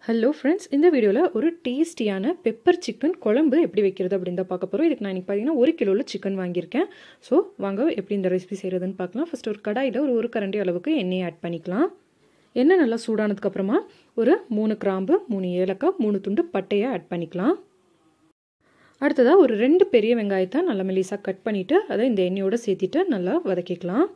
Hello friends, இந்த வீடியோவில் ஒரு டேஸ்டியான பெப்பர் சிக்கன் குழம்பு எப்படி வைக்கிறது அப்படின்னு தான் பார்க்க போகிறோம். இதுக்கு நான் இன்றைக்கி பார்த்தீங்கன்னா 1 கிலோவில் சிக்கன் வாங்கியிருக்கேன். ஸோ வாங்க எப்படி இந்த ரெசிபி செய்கிறதுன்னு பார்க்கலாம். ஃபஸ்ட்டு ஒரு கடாயில் ஒரு கரண்டி அளவுக்கு எண்ணெயை ஆட் பண்ணிக்கலாம். எண்ணெய் நல்லா சூடானதுக்கப்புறமா ஒரு 3 கிராம்பு, 3 ஏலக்காய், 3 துண்டு பட்டையை ஆட் பண்ணிக்கலாம். அடுத்ததாக ஒரு 2 பெரிய வெங்காயத்தை நல்லா மெலிசாக கட் பண்ணிவிட்டு அதை இந்த எண்ணெயோடு சேர்த்திட்டு நல்லா வதக்கிக்கலாம்.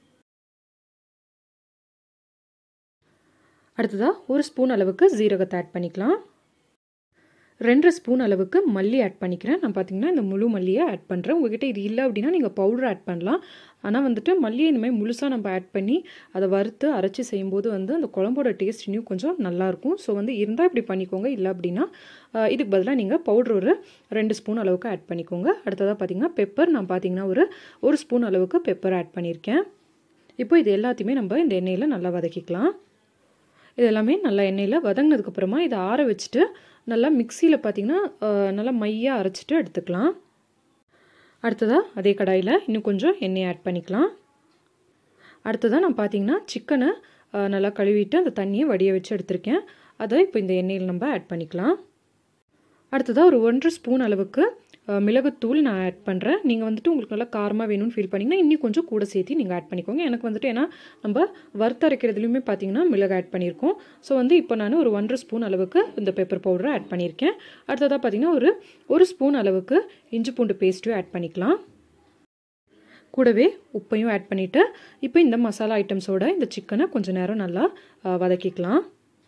அடுத்ததாக 1 ஸ்பூன் அளவுக்கு ஜீரகத்தை ஆட் பண்ணிக்கலாம். 2 ஸ்பூன் அளவுக்கு மல்லி ஆட் பண்ணிக்கிறேன். நான் பார்த்தீங்கன்னா இந்த முழு மல்லியை ஆட் பண்ணுறேன். உங்கள்கிட்ட இது இல்லை அப்படின்னா நீங்கள் பவுடர் ஆட் பண்ணலாம். ஆனால் வந்துட்டு மல்லியை இனிமேல் முழுசாக நம்ம ஆட் பண்ணி அதை வறுத்து அரைச்சி செய்யும்போது அந்த குழம்போட டேஸ்ட் இன்னும் கொஞ்சம் நல்லாயிருக்கும். ஸோ இருந்தால் இப்படி பண்ணிக்கோங்க. இல்லை அப்படின்னா இதுக்கு பதிலாக நீங்கள் பவுடர் ஒரு 2 ஸ்பூன் அளவுக்கு ஆட் பண்ணிக்கோங்க. அடுத்ததாக பார்த்தீங்கன்னா பெப்பர், நான் பார்த்தீங்கன்னா ஒரு ஸ்பூன் அளவுக்கு பெப்பர் ஆட் பண்ணியிருக்கேன். இப்போ இது எல்லாத்தையுமே நம்ம இந்த எண்ணெயில் நல்லா வதக்கிக்கலாம். இது எல்லாமே நல்லா எண்ணெயில் வதங்கினதுக்கப்புறமா இதை ஆற வச்சுட்டு நல்லா மிக்சியில் பார்த்திங்கன்னா நல்லா மையாக அரைச்சிட்டு எடுத்துக்கலாம். அடுத்ததாக அதே கடாயில் இன்னும் கொஞ்சம் எண்ணெயை ஆட் பண்ணிக்கலாம். அடுத்ததாக நான் பார்த்திங்கன்னா சிக்கனை நல்லா கழுவிட்டு அந்த தண்ணியை வடிய வச்சு எடுத்திருக்கேன். அதை இப்போ இந்த எண்ணெயில் நம்ம ஆட் பண்ணிக்கலாம். அடுத்ததாக ஒரு 1 ஸ்பூன் அளவுக்கு மிளகுத்தூள் நான் ஆட் பண்ணுறேன். நீங்கள் வந்துட்டு உங்களுக்கு நல்லா காரமாக வேணும்னு ஃபீல் பண்ணிங்கன்னா இன்னும் கொஞ்சம் கூட சேர்த்து நீங்கள் ஆட் பண்ணிக்கோங்க. எனக்கு வந்துட்டு ஏன்னா நம்ம வறுத்தரைக்கிறதுலையுமே பார்த்தீங்கன்னா மிளகு ஆட் பண்ணியிருக்கோம். ஸோ இப்போ நான் ஒரு 1 ஸ்பூன் அளவுக்கு இந்த பெப்பர் பவுடரை ஆட் பண்ணியிருக்கேன். அடுத்ததாக பார்த்தீங்கன்னா ஒரு ஸ்பூன் அளவுக்கு இஞ்சி பூண்டு பேஸ்ட்டும் ஆட் பண்ணிக்கலாம். கூடவே உப்பையும் ஆட் பண்ணிவிட்டு இப்போ இந்த மசாலா ஐட்டம்ஸோட இந்த சிக்கனை கொஞ்சம் நேரம் நல்லா வதக்கிக்கலாம்.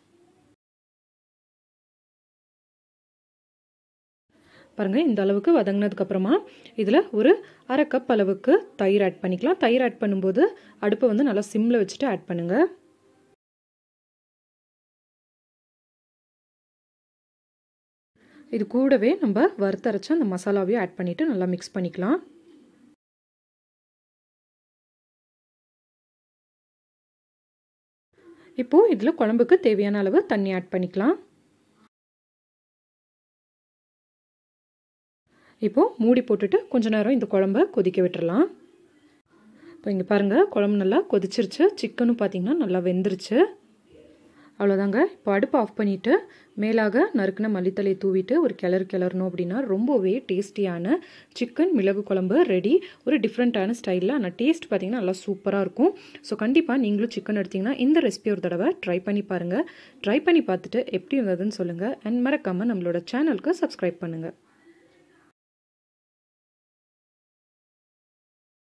பாருங்கள், இந்த அளவுக்கு வதங்கினதுக்கப்புறமா இதில் ஒரு 1/2 கப் அளவுக்கு தயிர் ஆட் பண்ணிக்கலாம். தயிர் ஆட் பண்ணும்போது அடுப்பை நல்லா சிம்மில் வச்சுட்டு ஆட் பண்ணுங்கள். இது கூடவே நம்ம வறுத்தரைச்ச அந்த மசாலாவையும் ஆட் பண்ணிவிட்டு நல்லா மிக்ஸ் பண்ணிக்கலாம். இப்போது இதில் குழம்புக்கு தேவையான அளவு தண்ணி ஆட் பண்ணிக்கலாம். இப்போது மூடி போட்டுட்டு கொஞ்ச நேரம் இந்த குழம்பை கொதிக்க விட்டுறலாம். இப்போ இங்கே பாருங்கள், குழம்பு நல்லா கொதிச்சிருச்சு. சிக்கனும் பார்த்திங்கன்னா நல்லா வெந்துருச்சு. அவ்வளோதாங்க. இப்போ அடுப்பு ஆஃப் பண்ணிவிட்டு மேலாக நறுக்கின மல்லித்தலையை தூவிட்டு ஒரு கிளறணும் அப்படின்னா ரொம்பவே டேஸ்டியான சிக்கன் மிளகு குழம்பு ரெடி. ஒரு டிஃப்ரெண்ட்டான ஸ்டைலில், ஆனால் டேஸ்ட் பார்த்திங்கன்னா நல்லா சூப்பராக இருக்கும். ஸோ கண்டிப்பாக நீங்களும் சிக்கன் எடுத்திங்கன்னா இந்த ரெசிபி ஒரு தடவை ட்ரை பண்ணி பாருங்கள். ட்ரை பண்ணி பார்த்துட்டு எப்படி இருந்ததுன்னு சொல்லுங்கள். அண்ட் மறக்காமல் நம்மளோட சேனலுக்கு சப்ஸ்கிரைப் பண்ணுங்கள்.